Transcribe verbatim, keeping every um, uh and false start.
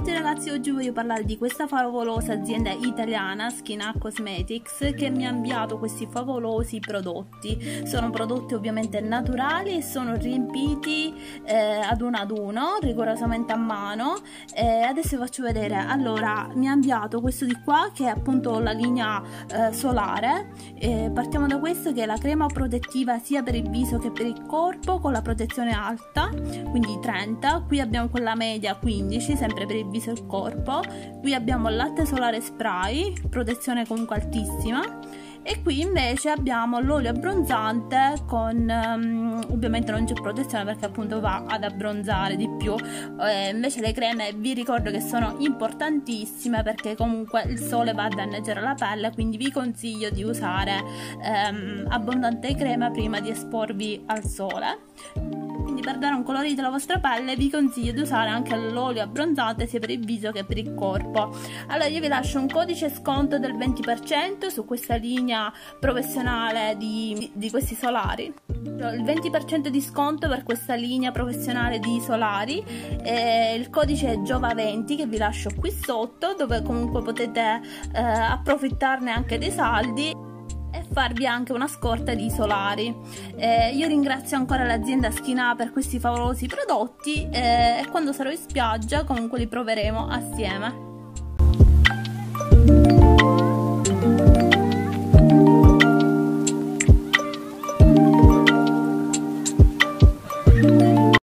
tutti ragazzi, oggi voglio parlare di questa favolosa azienda italiana, Skina Cosmetics, che mi ha inviato questi favolosi prodotti. Sono prodotti ovviamente naturali e sono riempiti eh, ad uno ad uno, rigorosamente a mano. Eh, adesso vi faccio vedere. Allora, mi ha inviato questo di qua, che è appunto la linea eh, solare. Eh, partiamo da questo, che è la crema protettiva sia per il viso che per il corpo, con la protezione alta, quindi trenta. Qui abbiamo quella media quindici, sempre per il viso e il corpo. Qui abbiamo il latte solare spray, protezione comunque altissima. E qui invece abbiamo l'olio abbronzante con um, ovviamente non c'è protezione perché appunto va ad abbronzare di più. Eh, invece le creme vi ricordo che sono importantissime, perché comunque il sole va a danneggiare la pelle, quindi vi consiglio di usare um, abbondante crema prima di esporvi al sole. Quindi per dare un colorito alla vostra pelle vi consiglio di usare anche l'olio abbronzante sia per il viso che per il corpo. Allora io vi lascio un codice sconto del venti per cento su questa linea professionale di, di questi solari. Il venti per cento di sconto per questa linea professionale di solari. E il codice è Giova venti, che vi lascio qui sotto, dove comunque potete eh, approfittarne anche dei saldi e farvi anche una scorta di solari. Eh, io ringrazio ancora l'azienda Skina per questi favolosi prodotti eh, e quando sarò in spiaggia comunque li proveremo assieme.